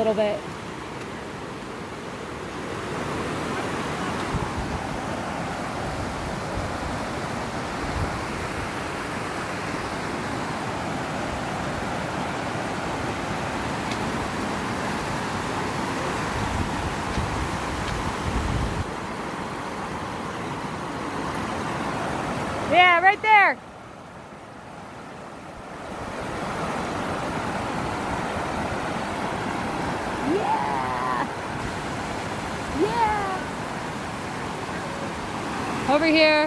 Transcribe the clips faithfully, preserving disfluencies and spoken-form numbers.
little bit. Yeah, right there. Yeah. Yeah. Over here.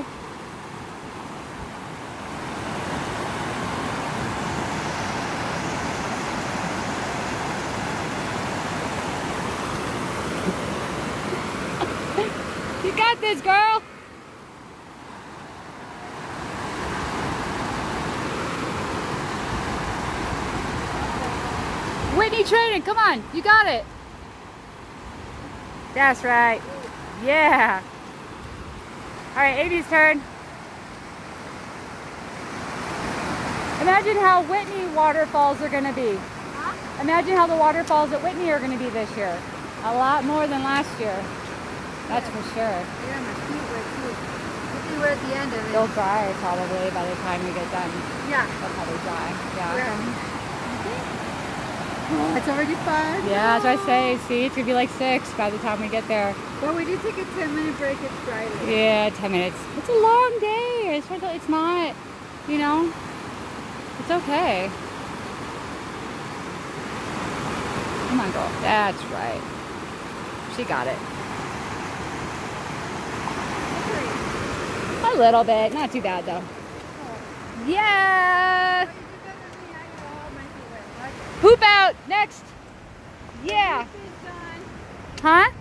You got this, girl. Whitney training, come on, you got it. That's right. Yeah. All right, Amy's turn. Imagine how Whitney waterfalls are gonna be. Huh? Imagine how the waterfalls at Whitney are gonna be this year. A lot more than last year. That's yeah. for sure. Yeah, my feet were too. Maybe we're at the end of it. They'll dry probably by the time we get done. Yeah. They'll probably dry. Yeah. yeah. Oh, it's already five. Yeah, that's what I say. See, it's gonna be like six by the time we get there. Well, we did take a ten minute break. It's Friday. Yeah, ten minutes. It's a long day. It's, it's not, you know, it's okay. Come on, girl. That's right. She got it. A little bit. Not too bad, though. Yeah. Poop out. Next. Yeah. Huh?